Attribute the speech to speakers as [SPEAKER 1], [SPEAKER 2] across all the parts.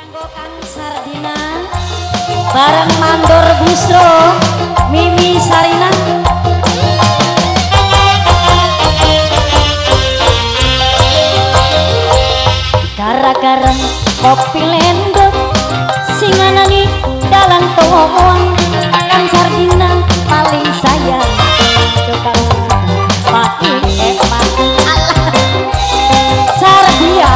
[SPEAKER 1] kanggo Kang Sardina bareng Mandor Busro Mimi Sarina gara-gara kopi lendot singanangi dalan toon Kang Sardina paling sayang Kang paling emang Sardia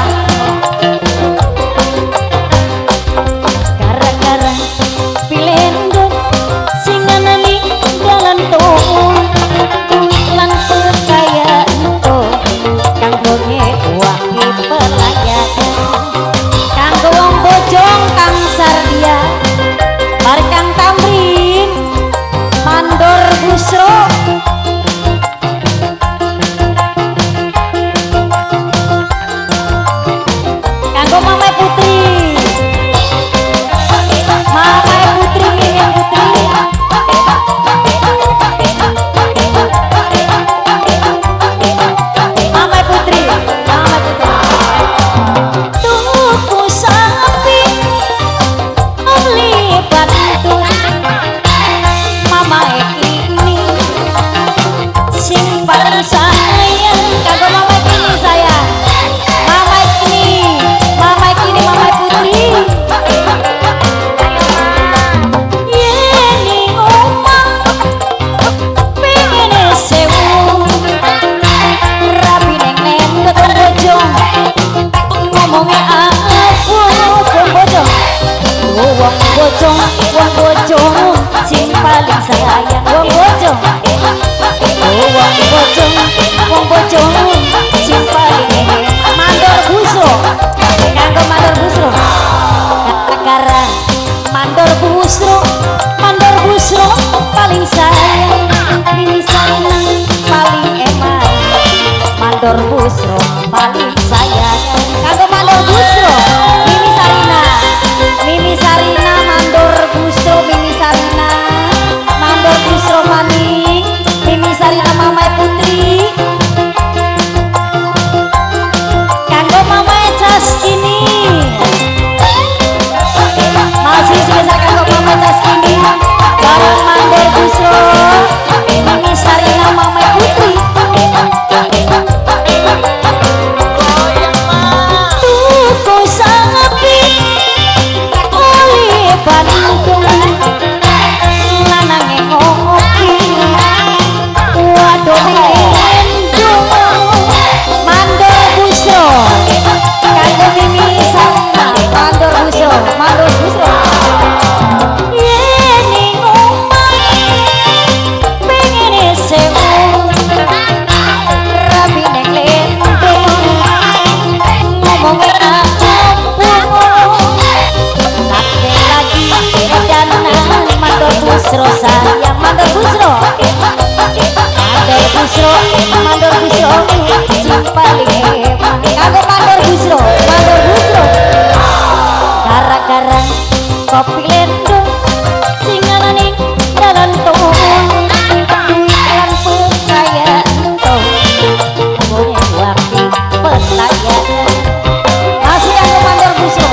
[SPEAKER 1] gara-gara pilendot singanangi dalan toon lan percaya ento kanggo ngewangi pelayan kanggo wong bojong Kang Sardia bareng Kang Tamrin Mandor Busro kanggo Mamai Putri Mamai Putri Mimi Putri Mamai Putri tuku sapi beli bantu Mamai ini simpan sayang kanggo Mamai kini sayang Mamai kini Mamai Putri yeni omah pengen sewu rapi neng lendot wong bojong ngomongnya aku wong bojong wong bojong sing paling sayang wong bojong wong bojong sing paling Mandor Busro kanggo Mandor Busro gara-gara Mandor Busro paling sayang Mimi Sarina paling emang Mandor Busro paling sayang kanggo Mandor Busro Mimi Sarina Mandor Busro Mimi Sarina Mandor Busro maning Mimi Sarina Mamai Putri kanggo Mamai Caskini masih sebesar kanggo Mamai Caskini bareng Mandor Busro Mimi Sarina Mamai Putri tuku sapi oli Bandung lanang ngopi waduh endung Mandor Busro kanggo Mimi Sarina Mandor Busro yeni omah pengen sewu rapi neng lendong ngomongnya tapi lagi edanan Mandor Busro sayang Mandor Busro sing paling emang kanggo Mandor Busro gara-gara kopi lendong singanane dalan toon lan percaya ento ngomongnya waktu pelayan masih kanggo Mandor Busro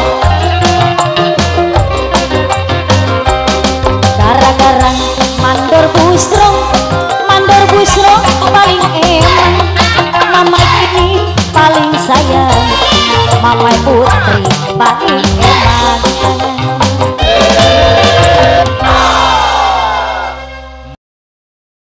[SPEAKER 1] gara-gara Mandor Busro paling emang Mamai ini paling sayang Mamai Putri paling emang